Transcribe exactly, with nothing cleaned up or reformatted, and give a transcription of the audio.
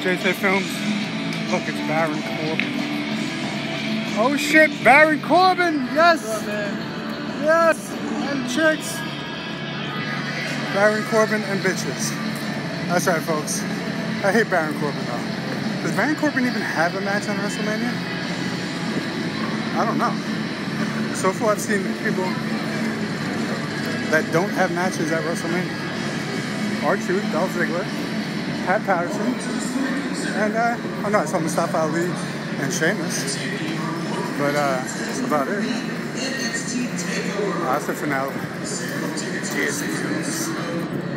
J J Films. Look, it's Baron Corbin. Oh shit, Baron Corbin! Yes! What's up, man? Yes! And chicks! Baron Corbin and bitches. That's right, folks. I hate Baron Corbin though. Does Baron Corbin even have a match on WrestleMania? I don't know. So far I've seen people that don't have matches at WrestleMania. R-Truth, Dolph Ziggler, Pat Patterson, and uh, oh no, I saw Mustafa Ali and Sheamus. But uh, that's about it. That's it for now. J S A Films.